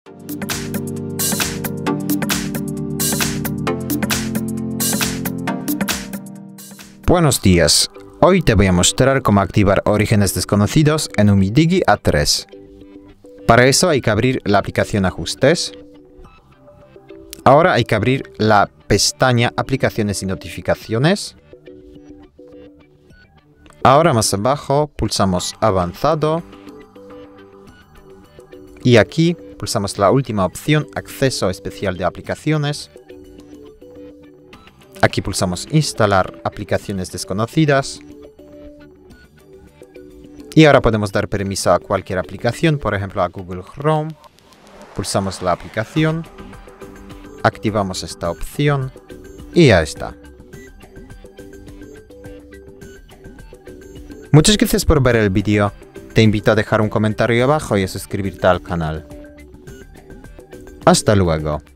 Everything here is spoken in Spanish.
Buenos días, hoy te voy a mostrar cómo activar orígenes desconocidos en UmiDigi A3. Para eso hay que abrir la aplicación Ajustes. Ahora hay que abrir la pestaña Aplicaciones y Notificaciones. Ahora más abajo pulsamos Avanzado. Y aquí pulsamos la última opción, Acceso especial de aplicaciones. Aquí pulsamos Instalar aplicaciones desconocidas. Y ahora podemos dar permiso a cualquier aplicación, por ejemplo a Google Chrome. Pulsamos la aplicación. Activamos esta opción. Y ya está. Muchas gracias por ver el vídeo. Te invito a dejar un comentario abajo y a suscribirte al canal. Hasta luego.